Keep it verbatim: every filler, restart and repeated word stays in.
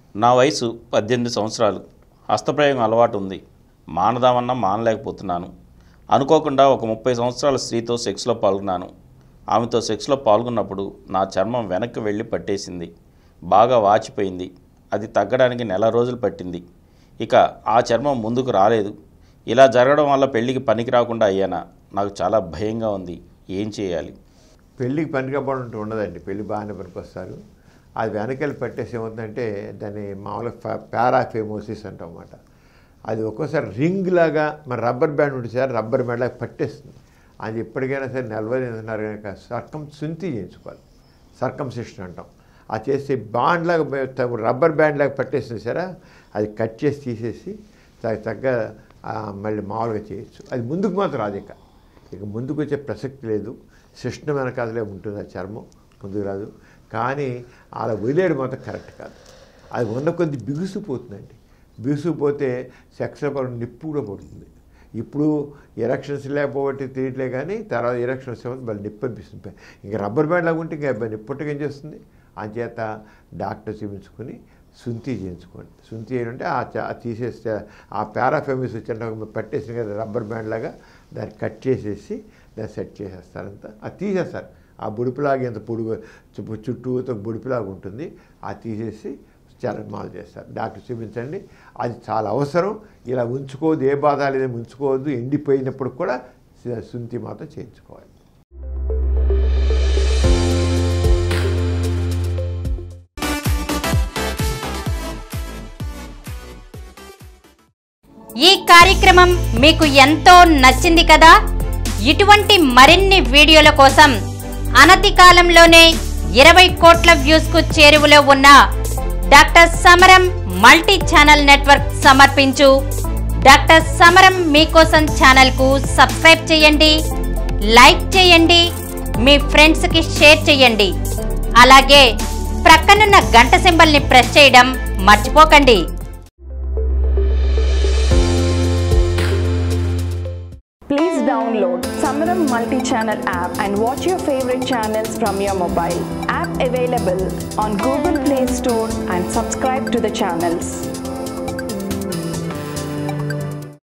నా వయసు పద్దెనిమిది సంవత్సరాలు. హస్తప్రయోగం అలవాటు ఉంది. మానదామన్నా మానలేకపోతున్నాను. అనుకోకుండా ఒక ముప్పై సంవత్సరాల స్త్రీతో సెక్స్లో పాల్గొన్నాను. ఆమెతో సెక్స్లో పాల్గొన్నప్పుడు నా చర్మం వెనక్కి వెళ్ళి పట్టేసింది. బాగా వాచిపోయింది. అది తగ్గడానికి నెల రోజులు పట్టింది. ఇక ఆ చర్మం ముందుకు రాలేదు. ఇలా జరగడం వల్ల పెళ్లికి పనికి రాకుండా అయ్యానా? నాకు చాలా భయంగా ఉంది. ఏం చేయాలి? పెళ్ళికి పనికిపోవడం ఉండదండి. పెళ్ళి బాగానే పనికొస్తారు. అది వెనకాల పట్టేసి ఏమవుతుందంటే దాన్ని మామూలుగా పారాఫెమోసిస్ అంటాం అన్నమాట. అది ఒక్కోసారి రింగ్ లాగా మన రబ్బర్ బ్యాండ్ ఉంటుంది సార్, రబ్బర్ బ్యాండ్ లాగా పట్టేస్తుంది. అది ఎప్పటికైనా సరే నెలవది ఏంటన్నారు కనుక సర్కం శుంఠి చేయించుకోవాలి. సర్కంసిషన్ అంటాం. అది చేసి బాండ్ లాగా రబ్బర్ బ్యాండ్ లాగా పట్టేస్తుంది సరే, అది కట్ చేసి తీసేసి తగ్గ మళ్ళీ మామూలుగా చేయొచ్చు. అది ముందుకు మాత్రం రాదు. ఇక ఇక ముందుకు వచ్చే ప్రసక్తి లేదు. శిష్ణ వెనకాలే ఉంటుంది ఆ చర్మం, ముందుకు రాదు. కానీ అలా వదిలేయడం మాత్రం కరెక్ట్ కాదు. అది ఉన్న కొద్ది బిగుసిపోతుందండి. బిగుసిపోతే సెక్స్ పరం నిప్పు కూడా పడుతుంది. ఇప్పుడు ఎరక్షన్స్ లేకపోతే తెలియట్లే, కానీ తర్వాత ఎరక్షన్స్ మళ్ళీ నిప్పు అనిపిస్తుంది. ఇంకా రబ్బర్ బ్యాండ్ లాగా ఉంటే ఇంకా నిప్పుట్టుగా ఏం చేస్తుంది? అంచేత డాక్టర్ చూపించుకొని శుంఠి చేయించుకోండి. శుంఠి ఏంటంటే ఆ తీసేస్తే ఆ పారాఫెమిస్ వచ్చి పట్టేసిన కదా రబ్బర్ బ్యాండ్ లాగా దాన్ని కట్ చేసేసి దాన్ని సెట్ చేసేస్తారంతా. అది తీసేస్తారు. ఆ బుడిపిలాగా ఎంత పొడుగు చుట్టూతో బుడిపిలాగా ఉంటుంది. అది తీసేసి చర్మాలు చేస్తారు. డాక్టర్ చూపించండి. అది చాలా అవసరం. ఇలా ఉంచుకోవద్దు, ఏ బాధ లేదని ఉంచుకోవద్దు. ఎండిపోయినప్పుడు కూడా శుంఠి మాత్రం చేయించుకోవాలి. ఈ కార్యక్రమం మీకు ఎంతో నచ్చింది కదా? ఇటువంటి మరిన్ని వీడియోల కోసం అనతి కాలంలోనే ఇరవై కోట్ల వ్యూస్ కు చేరువలో ఉన్న doctor Samaram multi channel network సమర్పించు డాక్టర్ సమరం మీకోసం ఛానల్ కు సబ్స్క్రైబ్ చేయండి, లైక్ చేయండి, మీ ఫ్రెండ్స్ కి షేర్ చేయండి. అలాగే ప్రక్కనున్న గంట సింబల్ ని ప్రెస్ చేయడం మర్చిపోకండి. Please download Samaram multi-channel app and watch your favorite channels from your mobile. App available on Google Play Store and subscribe to the channels.